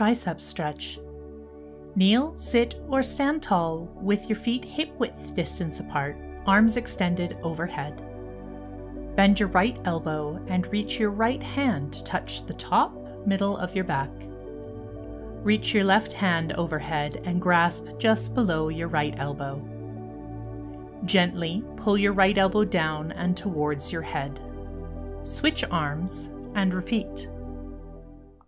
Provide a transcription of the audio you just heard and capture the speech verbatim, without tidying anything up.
tricep stretch. Kneel, sit, or stand tall with your feet hip-width distance apart, arms extended overhead. Bend your right elbow and reach your right hand to touch the top, middle of your back. Reach your left hand overhead and grasp just below your right elbow. Gently pull your right elbow down and towards your head. Switch arms and repeat.